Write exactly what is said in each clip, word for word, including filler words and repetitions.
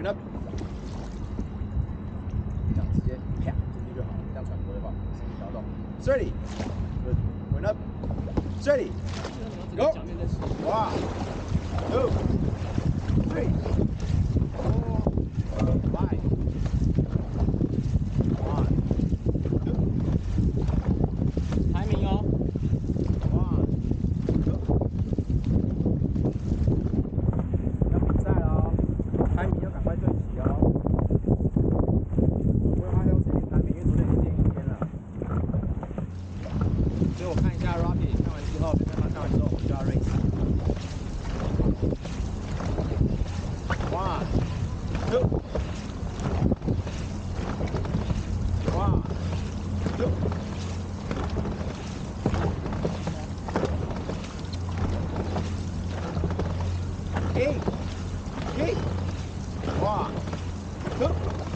Point up， 这样直接啪进去就好了，这样船不会晃，身体调动。Steady， good。Point up， steady。Go。One, two, three, four, five. One, two. Timing 哦。 One, two. 要比赛了哦 ，timing 要赶快对齐哦。我不会花掉时间 timing， 因为昨天已经练一天了。所以我看一下 Rocky， 看完之后，跟他看完之后，我们就要 race。One, two. One, two. Eight, eight. One, two.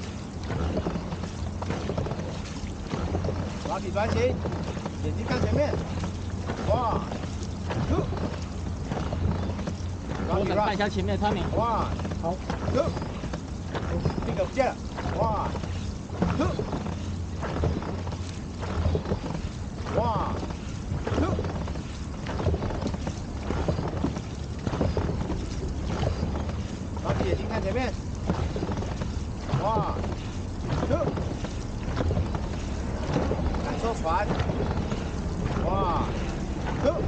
Rocky 专心，眼睛看前面。One, two. 我想看一下前面的 timing。 One, 好 two. 这个不见了。One, two. One, two. 老姐眼睛看前面。One, two. 感受船。One, two.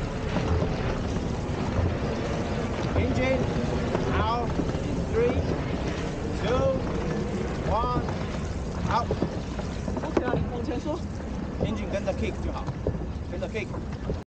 Engine out in three, two, one, out. OK 啊，你往前说。 Engine 跟着 kick 就好。